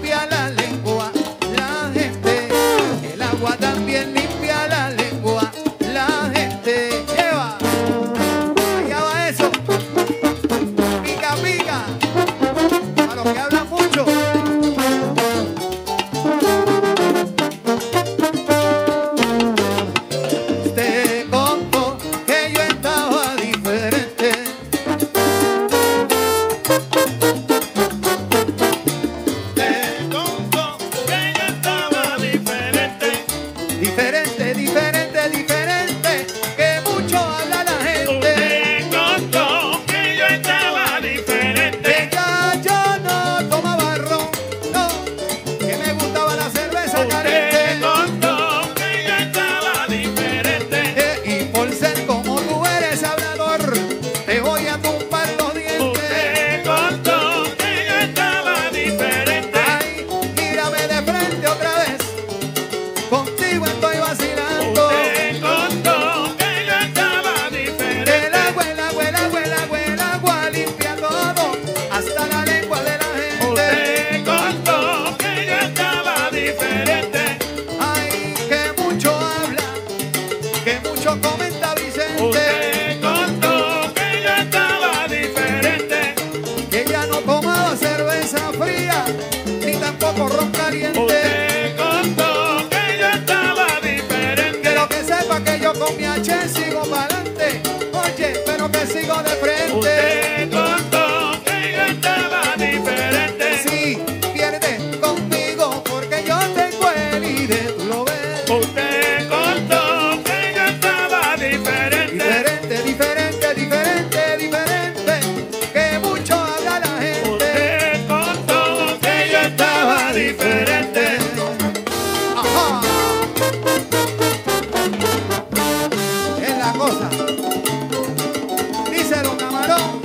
limpia la lengua la gente. El agua también limpia la lengua la gente. Lleva, allá va eso. Pica, pica. A los que hablan mucho. Te contó que yo estaba diferente. Diferente, diferente, diferente, que mucho habla la gente. Usted contó que yo estaba diferente. Que ya yo no tomaba ron, no, que me gustaba la cerveza Usted caliente. contó que yo estaba diferente. Y por ser como tú eres hablador, te voy a tumbar los dientes. Usted contó que yo estaba diferente. Ay, mírame de frente otra vez, contigo estoy vacilando. Usted contó que yo estaba diferente. El agua, el agua, el agua, el agua, el agua limpia todo, hasta la lengua de la gente. Usted contó que yo estaba diferente. Ay, que mucho habla, que mucho comenta Vicente, Usted contó que yo estaba diferente. que ya no tomaba cerveza fría, ni tampoco ron caliente. Usted contó que yo estaba diferente. Quiero que sepa que yo con mi H sigo para adelante, oye, pero que sigo de frente. Usted contó que yo estaba diferente. Si pierde conmigo, porque yo tengo el ID, tú lo ves. Usted contó que yo estaba diferente. Diferente, diferente, diferente, diferente, que mucho habla la gente. Usted contó que yo estaba diferente. Ajá. Es la cosa. Díselo, camarón.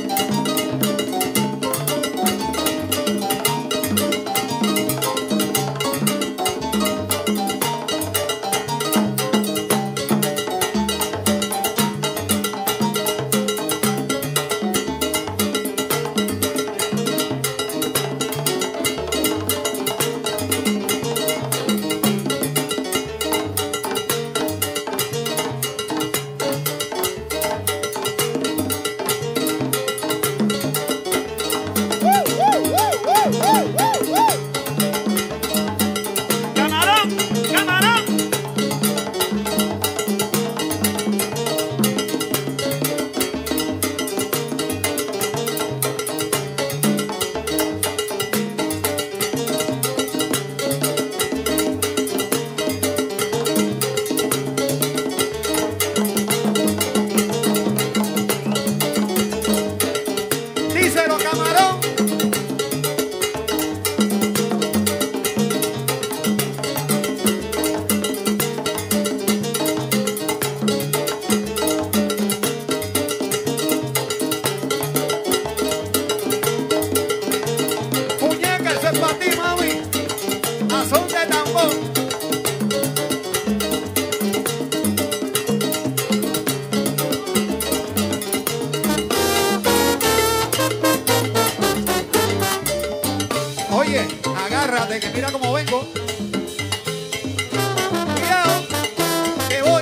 Camarón, camarón. Díselo, camarón. Muñeca, eso es para ti, mami. A son de tambor. Oye, agárrate, que mira cómo vengo. Cuidado, que voy.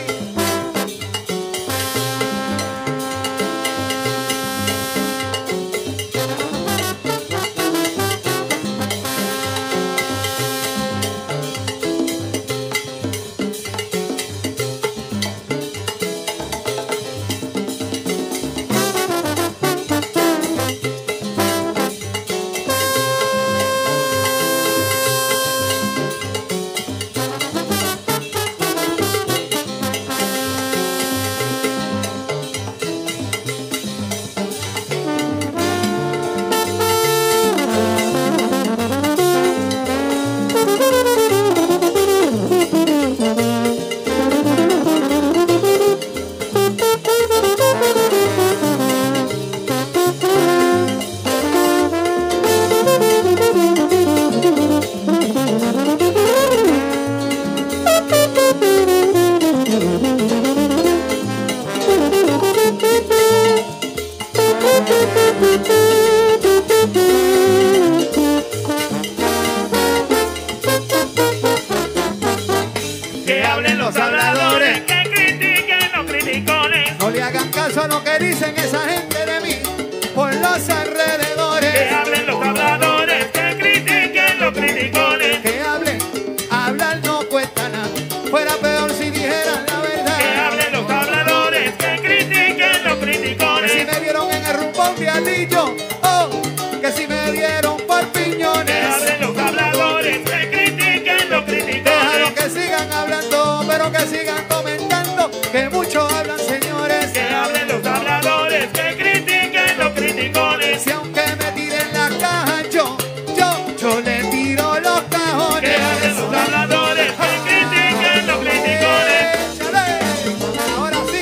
que sigan comentando, que mucho hablan, señores. Que hablen los habladores, que critiquen los criticones. Si aunque me tiren la caja, yo le tiro los cajones. Que hablen los habladores, que critiquen los criticones. Échale. Ahora sí.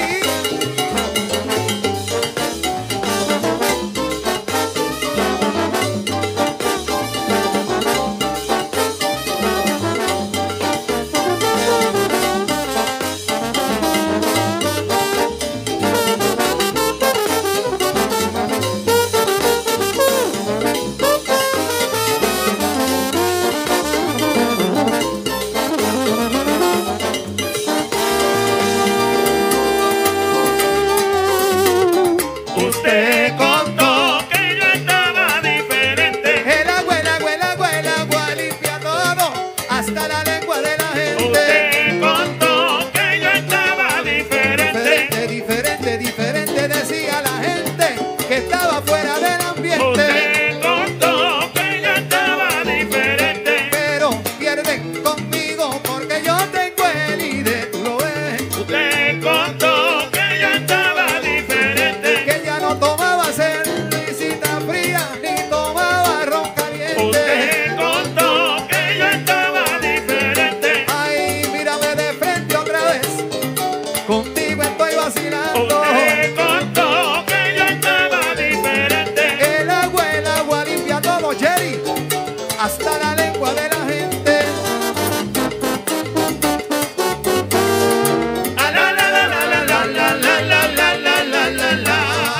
Usted contó que yo estaba diferente. El agua limpia todo, hasta la lengua de la gente. Usted contó que yo estaba diferente. Diferente, decía la gente que estaba fuera del ambiente. Usted contó que yo estaba diferente. Pero pierden conmigo porque yo tengo el ID, tú lo ves. Usted contó que yo estaba diferente. Que ya no tomaba cervecita fría ni tomaba ron caliente. Usted contó que yo estaba diferente. Ay, mírame de frente otra vez, contigo estoy vacilando. Usted contó que yo estaba diferente. El agua limpia todo, Jerry, hasta la lengua de la gente. Ah, la, la, la, la, la, la, la, la, la, la, la, la, la.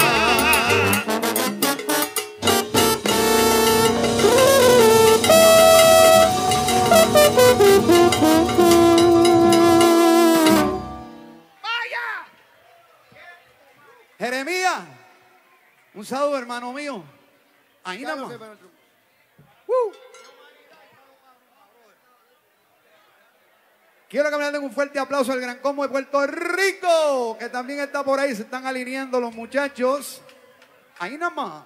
Jeremías, un saludo, hermano mío. Ahí nada más. Quiero que me den un fuerte aplauso al Gran Combo de Puerto Rico, que también está por ahí, se están alineando los muchachos. Ahí nada más.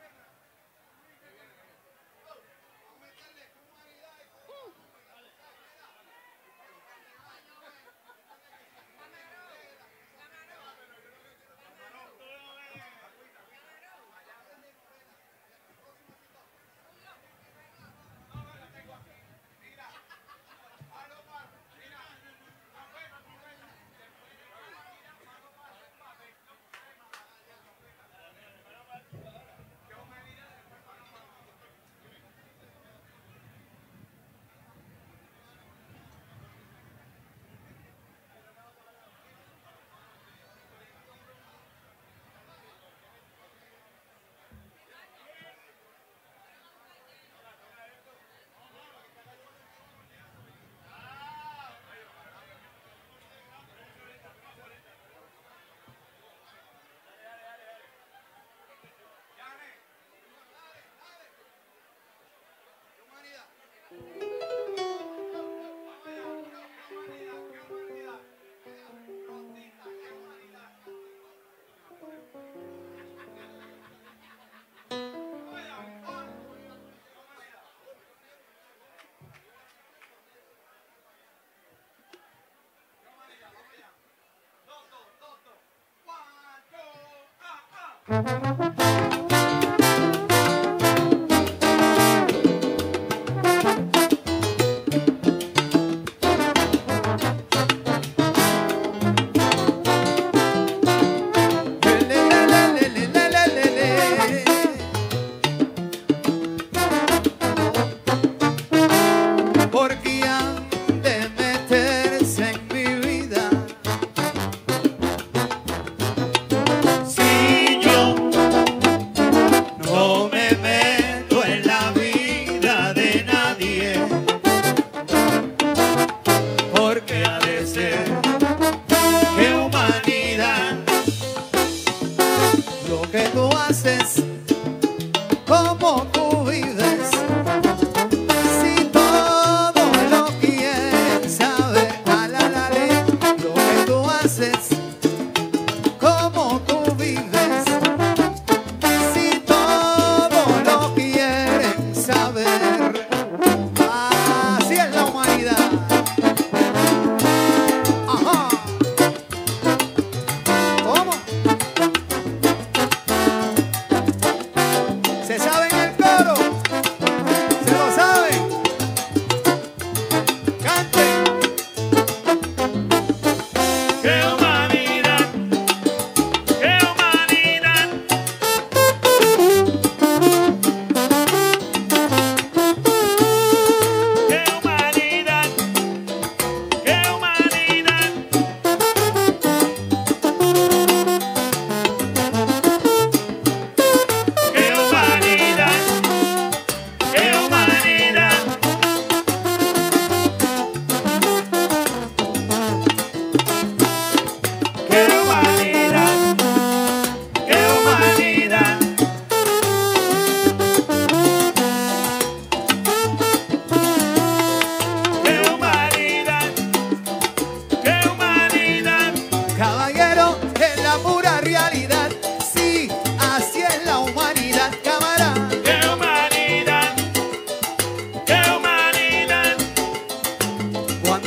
Porque han de meterse en mi vida. Si yo no me meto en la vida de nadie, porque ha de ser que humanidad, lo que tú haces, cómo tú vives, si todo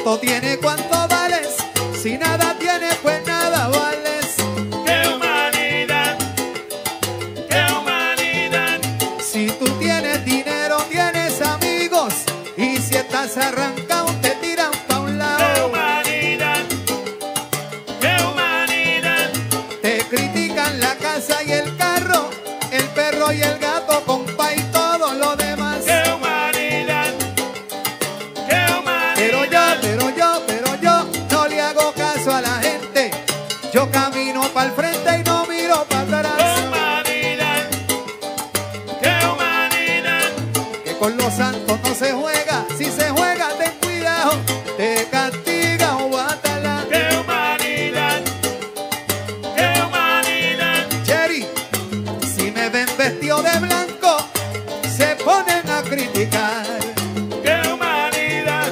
¿Cuánto tiene? ¿Cuánto vales? Si nada tienes, pues nada vales. ¡Qué humanidad! ¡Qué humanidad! Si tú tienes dinero, tienes amigos, y si estás arrancado, te tiran pa' un ¡Qué lado. humanidad! ¡Qué humanidad! Te critican la casa y el carro, el perro y el gato, compa, y todo lo demás. ¡Qué humanidad! ¡Qué humanidad! Pero yo no le hago caso a la gente. Yo camino pa'l frente y no miro para ¡Qué atrás. humanidad! ¡Qué humanidad! Que con los santos no se juega. Si se juega, ten cuidado. Te castiga o bátala. ¡Qué humanidad! ¡Qué humanidad! Cherry, si me ven vestido de blanco, se ponen a criticar. ¡Qué humanidad!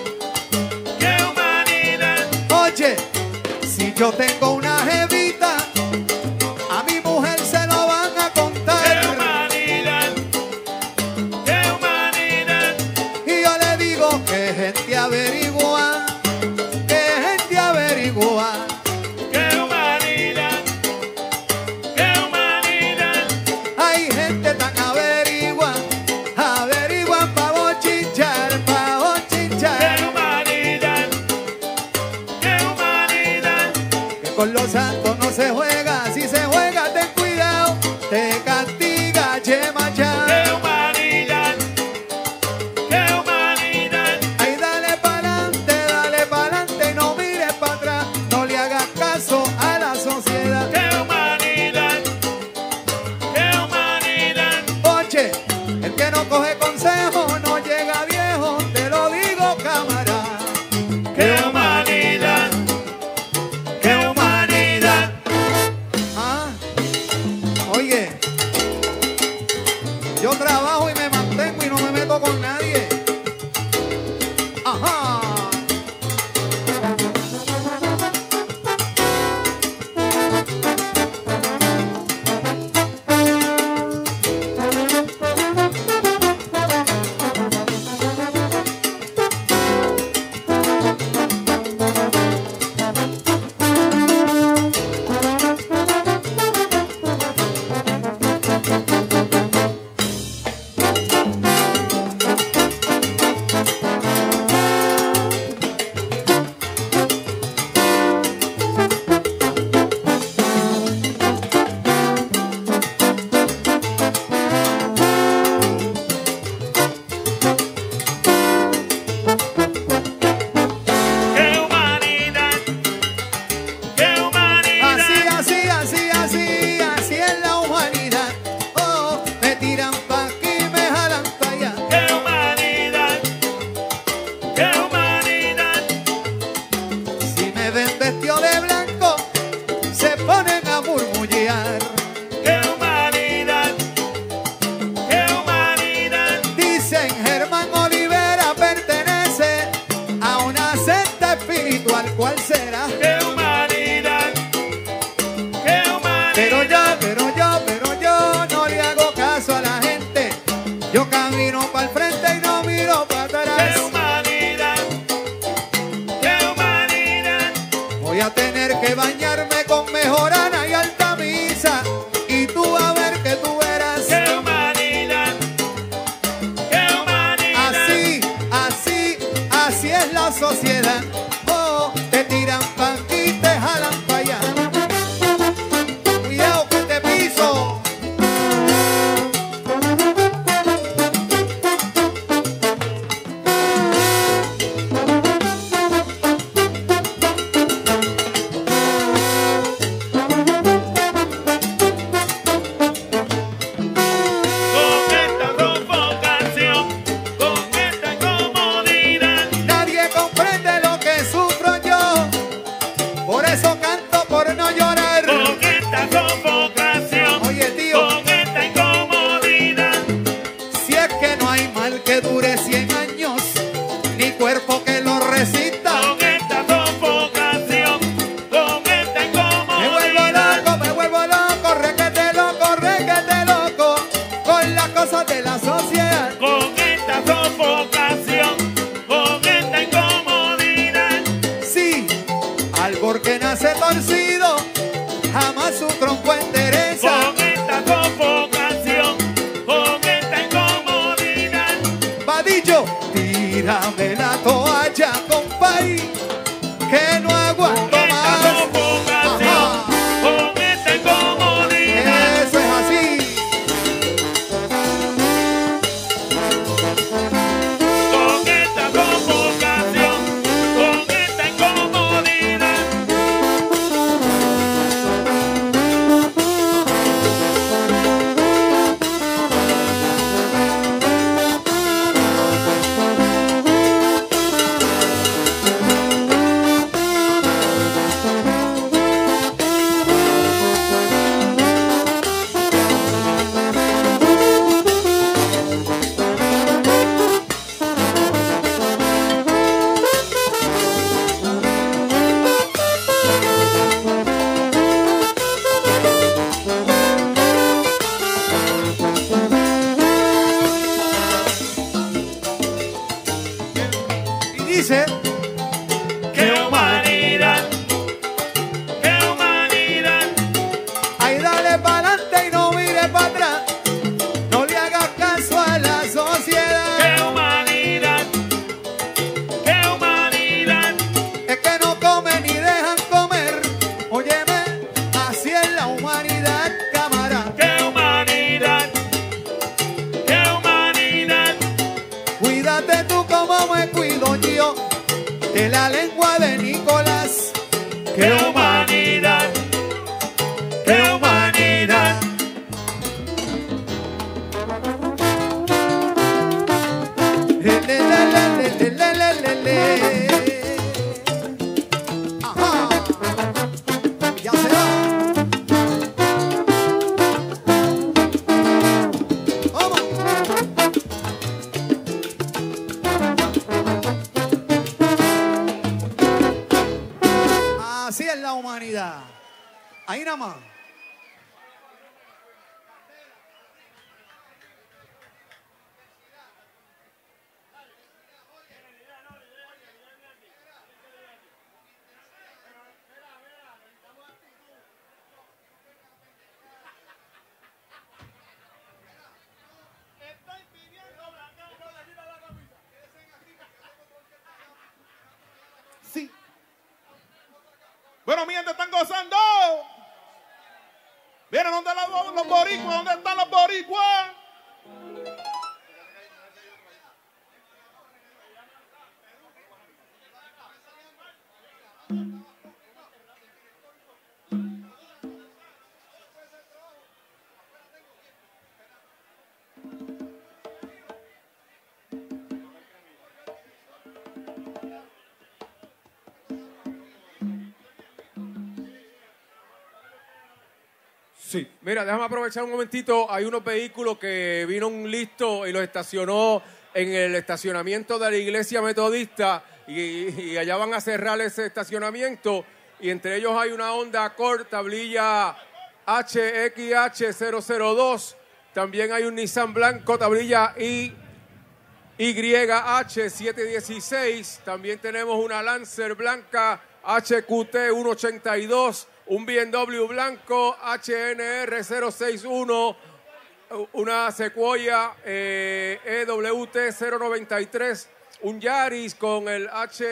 ¡Qué humanidad! Oye, si yo tengo una jevita, a mi mujer se lo van a ¡Qué contar. humanidad! ¡Qué humanidad! Y yo le digo que gente averigua, que gente averigua. ¡Qué humanidad! ¡Qué humanidad! Hay gente tan averigua, averiguan pa' bochinchar, pa' bochinchar. ¡Qué humanidad! ¡Qué humanidad! Que con los santos no se juega, si se juega ten cuidado, te castiga, Chemacha. ¡Qué humanidad! ¡Qué humanidad! Ay, dale pa'lante y no mires para atrás, no le hagas caso a la sociedad. ¡Qué humanidad! ¡Qué humanidad! Oye, el que no coge consejo no llega viejo, te lo digo, camarada. ¡Qué humanidad! ¡Qué humanidad! Ah, oye, yo trabajo y me mantengo y no me meto con nadie. Ajá. ¡Qué humanidad! ¡Qué humanidad! Así es la humanidad. Oh, me tiran pa' aquí, me jalan pa' allá. ¡Qué humanidad! ¡Qué humanidad! Si me ven vestido de blanco, se ponen a murmullar. ¡Qué humanidad! ¡Qué humanidad! Dicen Germán Olivera pertenece a una secta espiritual. ¿Cuál será? ¡Qué humanidad! ¡Qué humanidad! Pero yo no le hago caso a la gente. Yo camino para el frente y no miro para ¡Qué atrás. humanidad! ¡Qué humanidad! Voy a tener que bañarme con mejorana y alta misa. Y tú a ver que tú verás. ¡Qué humanidad! ¡Qué humanidad! Así es la sociedad. Oh, te tiran pa' aquí, te jalan pa' allá. Cuidado que te piso. Con esta sofocación, con esta incomodidad, Nadie comprende lo que sufro yo. Por eso canto por no llorar. con esta sofocación, Oye, tío, con esta incomodidad, si es que no hay mal que dure 100 años, ni cuerpo que lo resista. con esta sofocación, con esta incomodidad, Me vuelvo loco, requete loco, con las cosas de la sociedad. con esta sofocación, con esta incomodidad. torcido, jamás su tronco endereza. Con esta sofocación, con esta incomodidad. Vadillo, tírame la toalla, compay, que no aguanto Con esta más. sofocación, Ajá. con esta incomodidad. Eso es así. Con esta sofocación, con esta incomodidad. Y dice, ¡Qué humanidad! ¡Qué humanidad! ay, dale pa'lante y no mire para atrás. No le hagas caso a la sociedad. ¡Qué humanidad! ¡Qué humanidad! Es que no comen ni dejan comer. Óyeme, así es la humanidad, cámara. ¡Qué humanidad! ¡Qué humanidad! Cuídate tú como me cuido yo de la lengua de Nicolás. ¡Qué humanidad! ¡Qué humanidad! Le, le, le, le, le, le, le, le. Ajá. Ya se va. Vamos. Así es la humanidad. Ahí nada más. Sí. Bueno, mi gente, están gozando. Miren, ¿dónde los boricuas? ¿Dónde están los boricuas? Sí, mira, déjame aprovechar un momentito. Hay unos vehículos que vino un listo y los estacionó en el estacionamiento de la iglesia metodista y allá van a cerrar ese estacionamiento y entre ellos hay una Honda Accord tablilla HXH002. También hay un Nissan blanco tablilla YH716. También tenemos una Lancer blanca HQT182. Un BMW blanco HNR061, una Sequoia EWT093, un Yaris con el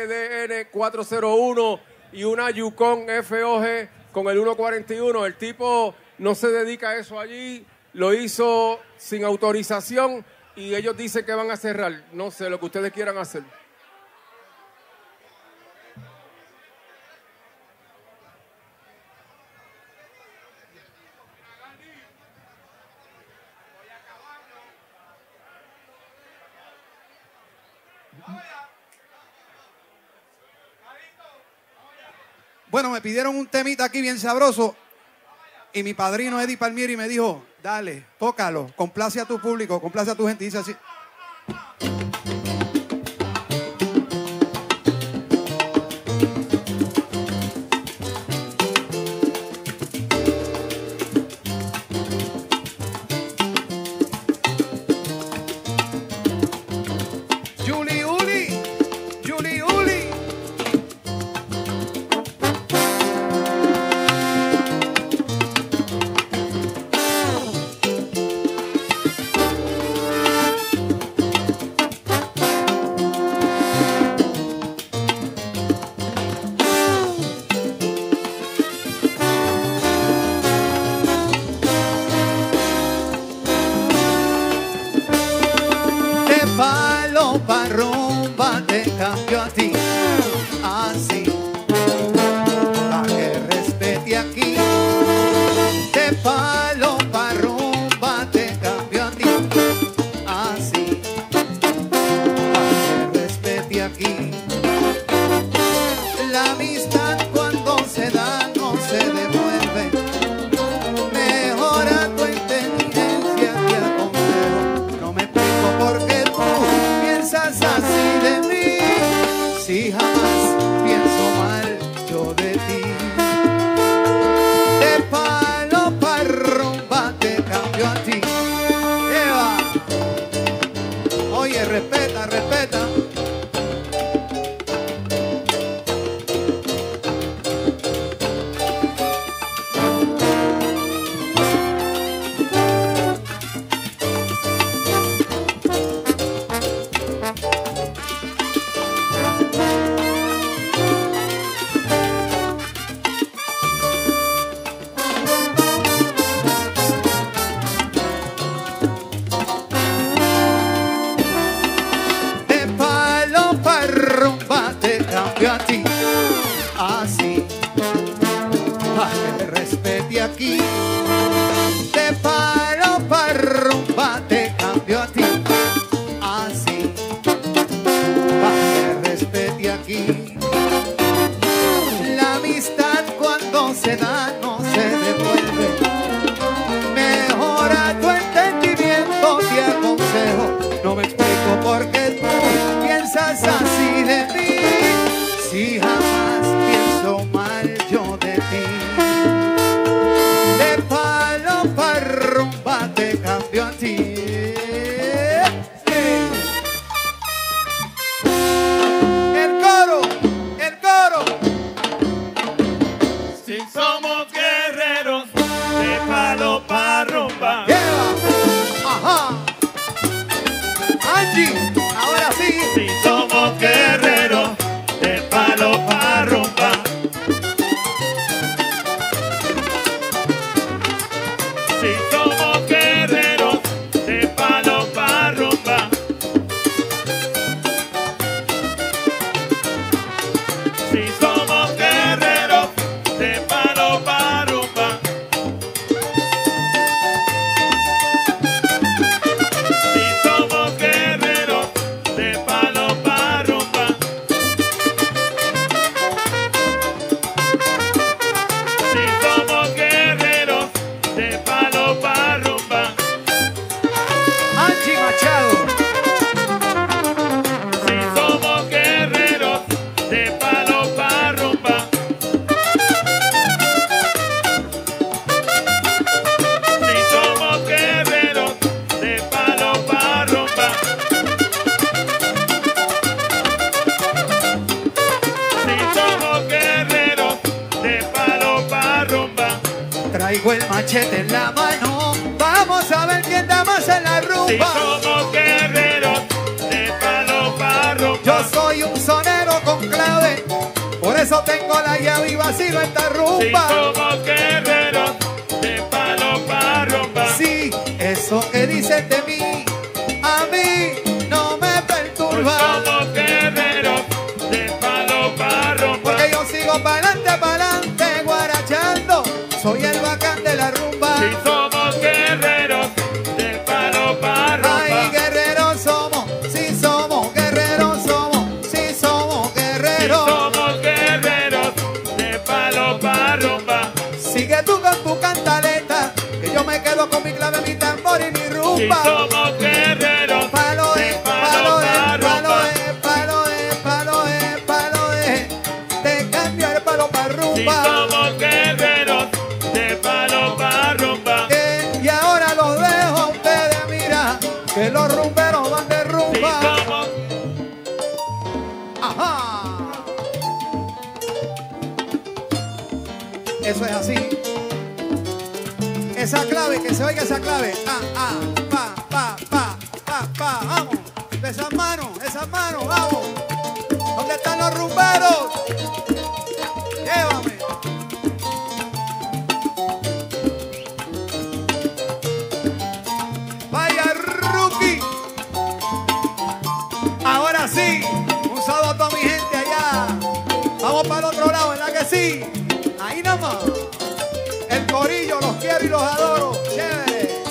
HDN401 y una Yukon FOG con el 141. El tipo no se dedica a eso allí, lo hizo sin autorización y ellos dicen que van a cerrar. No sé, lo que ustedes quieran hacer. Bueno, me pidieron un temita aquí bien sabroso y mi padrino Eddie Palmieri me dijo, dale, tócalo, complace a tu público, complace a tu gente. Y dice así. Juli Uli, Juli Uli. respete aquí. La amistad cuando se da no se devuelve. Mejora tu inteligencia, te aconsejo. No me explico por qué tú piensas así de mí. Si jamás pienso mal yo de ti. De palo pa' rumba te cambio a ti. Eva. Oye, respeta, respeta. A ti, así, para que te respete aquí. De palo pa' rumba te cambio a ti, así, para que te respete aquí. La amistad cuando se da no se devuelve. Mejora tu entendimiento, te aconsejo. No me explico por qué tú piensas así de mí. Si jamás pienso mal yo de ti. De palo pa' rumba te cambio a ti. El coro, el coro. Si somos guerreros, de palo pa' rumba. Lleva, ajá. Angie, ahora sí. Si somos guerreros, de palo pa' rumba. Si somos guerreros, de palo pa' rumba. Si somos guerreros, de palo pa' rumba. Si somos guerreros, de palo pa' rumba. Si somos guerreros, de palo pa' rumba. Angie Machado. Si somos guerreros, de palo pa' rumba. Si somos guerreros, de palo pa' rumba. Si somos guerreros, de palo pa' rumba. Traigo el machete en la mano. Vamos a ver quién da más en la Si rumba. somos guerreros, de palo pa' rumba. Yo soy un sonero con clave, por eso tengo la llave y vacilo esta Si rumba. somos guerreros, de palo pa' rumba. Sí, eso que dicen de mí, a mí no me perturba. Somos guerreros, de palo pa' rumba. Porque yo sigo pa'lante, guarachando. Soy el bacán de la rumba. Si somos guerreros, de palo pa' rumba. Ay, guerreros somos, si somos guerreros somos, si somos Si guerreros. somos guerreros, de palo pa' rumba. Sigue tú con tu cantaleta, que yo me quedo con mi clave, mi tambor y mi Si rumba. somos guerreros, Palo de es, palo palo pa' es, palo rumba. es, palo es, palo es, palo es. Te cambio el palo pa' Si rumba. somos guerreros, de palo pa' rumba. Y ahora los dejo a ustedes, mira, que los rumberos van de Si rumba. somos, Ajá. Eso es así. Esa clave, que se oiga esa clave. Pa, pa, pa, pa, pa. Vamos. Esas manos, vamos. ¿Dónde están los rumberos? Llévame. Vaya rookie. Ahora sí. Un saludo a toda mi gente allá. Vamos para el otro lado, ¿verdad que sí? Ahí nomás. El corillo, los quiero y los adoro. Chévere.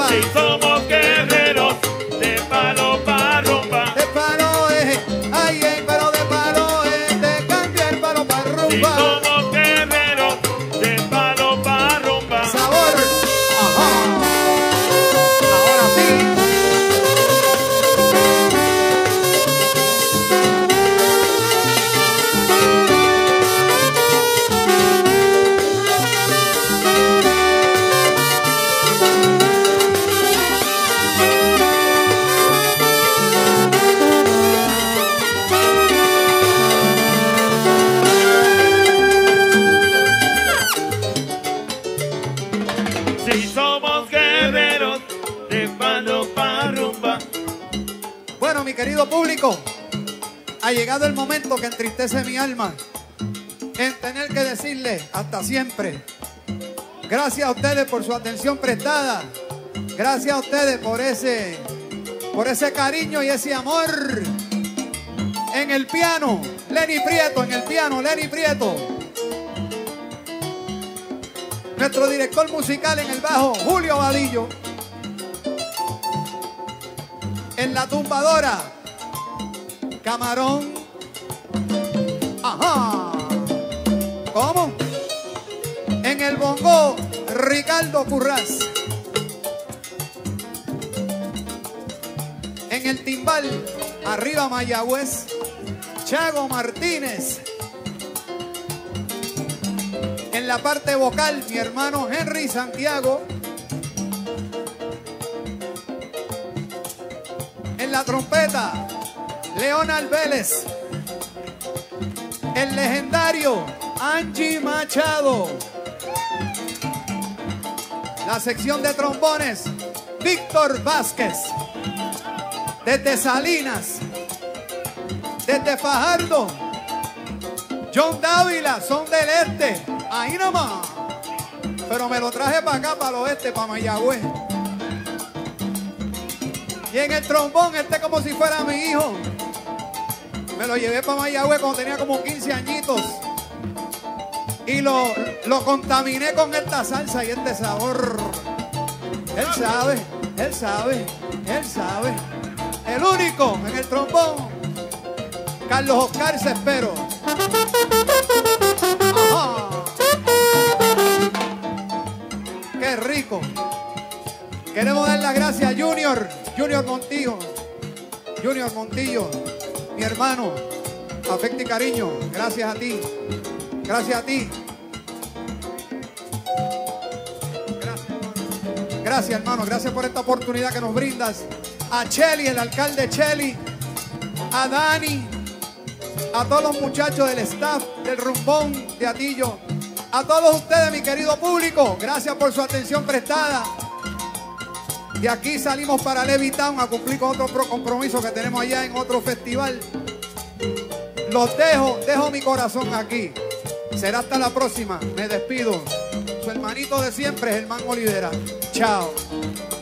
lleva. Si somos guerreros de palo pa' rumba. De palo es, ay, pero de palo es, de cambiar palo para Si rumba. somos guerreros de palo pa' rumba. Sabor. Ajá. Ahora sí. Si somos guerreros de palo pa' rumba. Bueno, mi querido público, ha llegado el momento que entristece mi alma en tener que decirle hasta siempre. Gracias a ustedes por su atención prestada. Gracias a ustedes por ese cariño y ese amor. En el piano, Lenny Prieto, en el piano, Lenny Prieto. Nuestro director musical en el bajo, Julio Vadillo. En la tumbadora, Camarón. Ajá. ¿Cómo? En el bongo, Ricardo Currás. En el timbal, arriba Mayagüez, Chago Martínez. En la parte vocal, mi hermano Henry Santiago. En la trompeta, Leonard Vélez. El legendario Angie Machado. La sección de trombones, Víctor Vázquez. Desde Salinas, desde Fajardo, John Dávila, son del este. Ahí nomás. Pero me lo traje para acá, para el oeste, para Mayagüez. Y en el trombón, como si fuera mi hijo. Me lo llevé para Mayagüez cuando tenía como 15 añitos. Y lo contaminé con esta salsa y este sabor. Él sabe, él sabe, él sabe. El único en el trombón, Carlos Oscar Cespero. Ajá. Qué rico. Queremos dar las gracias a Junior Montillo. Junior Montillo, mi hermano. Afecto y cariño. Gracias a ti. Gracias a ti. Gracias, hermano. Gracias por esta oportunidad que nos brindas. A Cheli, el alcalde Cheli. A Dani. A todos los muchachos del staff del Rumbón de Atillo. A todos ustedes, mi querido público. Gracias por su atención prestada. De aquí salimos para Levittown a cumplir con otro compromiso que tenemos allá en otro festival. Los dejo mi corazón aquí. Será hasta la próxima. Me despido. Su hermanito de siempre, Germán Olivera. Chao.